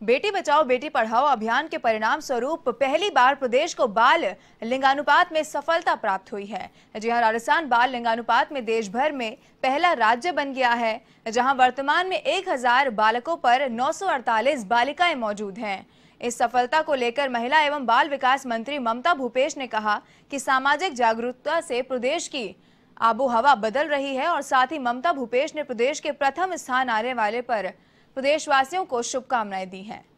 बेटी बचाओ बेटी पढ़ाओ अभियान के परिणाम स्वरूप पहली बार प्रदेश को बाल लिंगानुपात में सफलता प्राप्त हुई है। जी हां, राजस्थान बाल लिंगानुपात में देश भर में पहला राज्य बन गया है, जहां वर्तमान में 1000 बालकों पर 948 बालिकाएं मौजूद हैं। इस सफलता को लेकर महिला एवं बाल विकास मंत्री ममता भूपेश ने कहा कि सामाजिक जागरूकता से प्रदेश की आबो हवा बदल रही है और साथ ही ममता भूपेश ने प्रदेश के प्रथम स्थान आने वाले पर प्रदेशवासियों को शुभकामनाएं दी हैं।